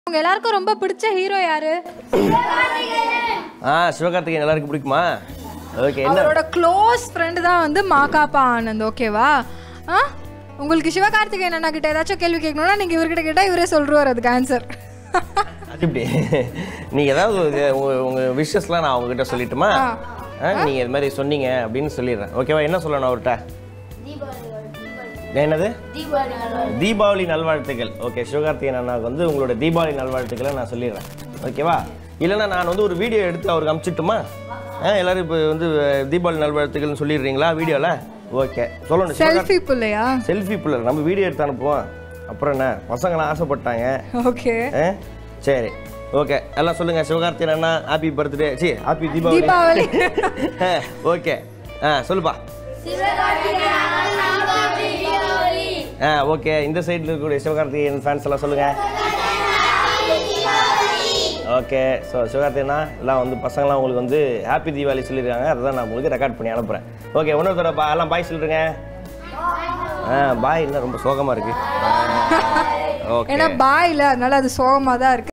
உங்க எல்லாருக்கும் ரொம்ப பிடிச்ச ஹீரோ யாரு? சிவகார்த்திகேயன் எல்லாருக்கும் பிடிக்குமா? ஓகே, அவரோட க்ளோஸ் ஃப்ரெண்ட் தான் வந்து மாகாப்பா ஆனந்த். ஓகேவா? உங்களுக்கு சிவகார்த்திகேயன் அண்ணா கிட்ட ஏதாச்சும் கேள்வி கேட்கணும்னா நீங்க இவர்கிட்ட கேட்டா இவரே சொல்றாரு அதுக்கு ஆன்சர். அது இப்படி நீங்க ஏதாவது உங்க விஷஸ்லாம் நான் உங்ககிட்ட சொல்லிட்டுமா? நீங்க இது மாதிரி சொன்னீங்க அப்படின்னு சொல்லிடுறேன். ஓகேவா? என்ன சொல்லணும் அவர்கிட்ட? என்னது? தீபாவளி நல்வாழ்த்துக்கள். ஓகே, சிவகார்த்திகேயன் அண்ணாவுக்கு வந்து உங்களோட தீபாவளி நல்வாழ்த்துக்களை நான் சொல்லிடுறேன். ஓகேவா? இல்லைன்னா நான் வந்து ஒரு வீடியோ எடுத்து அவருக்கு அனுப்பிச்சிட்டுமா? எல்லாரும் இப்போ வந்து தீபாவளி நல்வாழ்த்துக்கள்னு சொல்லிடுறீங்களா வீடியோவில்? ஓகே, சொல்லணும். செல்ஃபி புள்ளையா? செல்ஃபி புள்ள நம்ம வீடியோ எடுத்து அனுப்புவோம். அப்புறம் என்ன, பசங்களாம் ஆசைப்பட்டாங்க. ஓகே சரி, ஓகே, எல்லாம் சொல்லுங்க. சிவகார்த்திகேயன் அண்ணா ஹாப்பி பர்த்டே. சி, ஹாப்பி தீபாவளி. ஓகே, சொல்லுப்பா. ஓகே, இந்த சைடில் இருக்கக்கூடிய சிவகார்த்திகேயன் ஃபேன்ஸ் எல்லாம் சொல்லுங்க. ஓகே, ஸோ சிவகார்த்திகேயனா எல்லாம் வந்து பசங்களாம் உங்களுக்கு வந்து ஹாப்பி தீபாவளி சொல்லியிருக்காங்க. அதை நான் உங்களுக்கு ரெக்கார்ட் பண்ணி அனுப்புகிறேன். ஓகே, இன்னொருத்தர எல்லாம் பாய் சொல்லிடுங்க. பாய் இல்லை, ரொம்ப சோகமாக இருக்கு. ஏன்னா பாய் இல்லை, அதனால அது சோகமாக தான் இருக்கு.